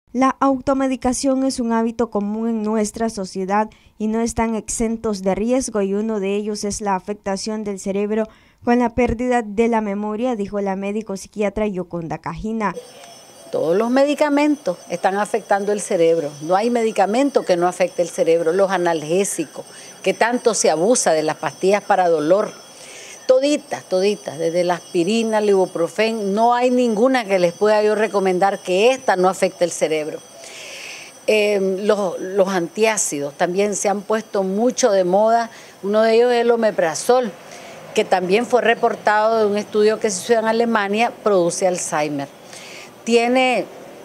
La automedicación es un hábito común en nuestra sociedad y no están exentos de riesgo, y uno de ellos es la afectación del cerebro con la pérdida de la memoria, dijo la médico psiquiatra Yoconda Cajina. Todos los medicamentos están afectando el cerebro. No hay medicamento que no afecte el cerebro. Los analgésicos, que tanto se abusa de las pastillas para dolor. Toditas, desde la aspirina, el ibuprofén, no hay ninguna que les pueda yo recomendar que esta no afecte el cerebro. Los antiácidos también se han puesto mucho de moda. Uno de ellos es el omeprazol, que también fue reportado de un estudio que se hizo en Alemania, produce Alzheimer. Tiene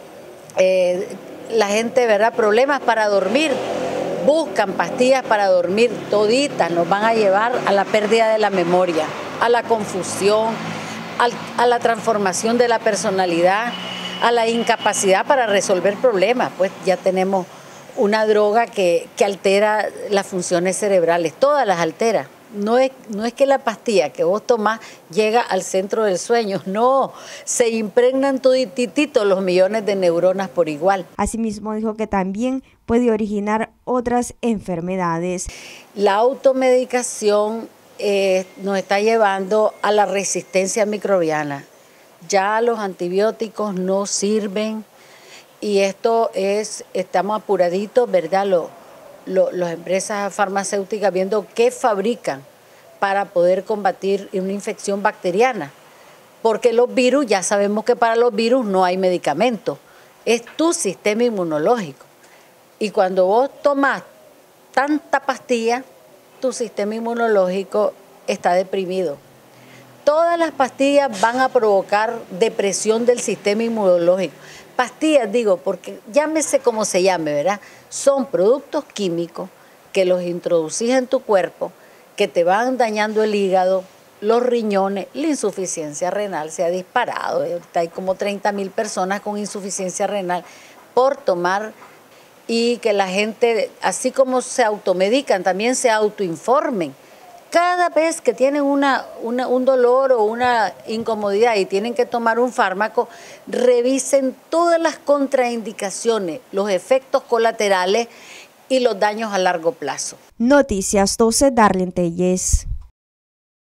la gente, ¿verdad?, problemas para dormir. Buscan pastillas para dormir, toditas nos van a llevar a la pérdida de la memoria, a la confusión, a la transformación de la personalidad, a la incapacidad para resolver problemas. Pues ya tenemos una droga que altera las funciones cerebrales, todas las altera. No es que la pastilla que vos tomás llega al centro del sueño, no, se impregnan todititos los millones de neuronas por igual. Asimismo dijo que también puede originar otras enfermedades. La automedicación nos está llevando a la resistencia microbiana. Ya los antibióticos no sirven y estamos apuraditos, ¿verdad? Las empresas farmacéuticas viendo qué fabrican para poder combatir una infección bacteriana. Porque los virus, ya sabemos que para los virus no hay medicamento, es tu sistema inmunológico. Y cuando vos tomás tanta pastilla, tu sistema inmunológico está deprimido. Todas las pastillas van a provocar depresión del sistema inmunológico. Pastillas, digo, porque llámese como se llame, ¿verdad? Son productos químicos que los introducís en tu cuerpo, que te van dañando el hígado, los riñones, la insuficiencia renal se ha disparado. Ahorita hay como 30.000 personas con insuficiencia renal por tomar, y que la gente, así como se automedican, también se autoinformen. Cada vez que tienen un dolor o una incomodidad y tienen que tomar un fármaco, revisen todas las contraindicaciones, los efectos colaterales y los daños a largo plazo. Noticias 12, Darlene Telles.